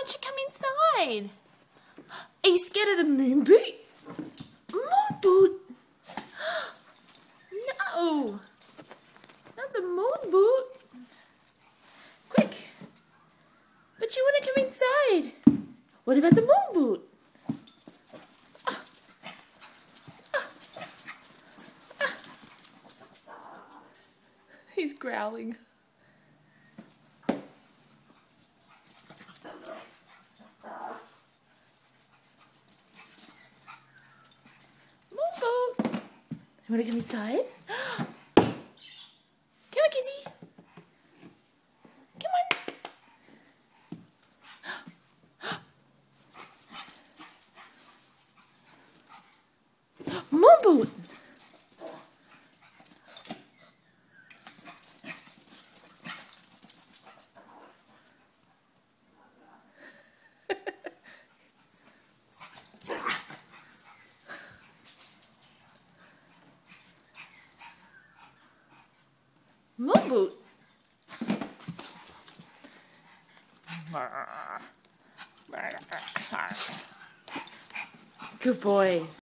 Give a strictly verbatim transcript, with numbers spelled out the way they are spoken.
don't you come inside? Are you scared of the Moonboot? Moonboot? No! Not the Moonboot. Quick! But you want to come inside. What about the Moonboot? Ah. Ah. Ah. He's growling. Moonboot! You want to come inside? Come on, Kizzy. Come on. Moonboot! Moonboot. Good boy.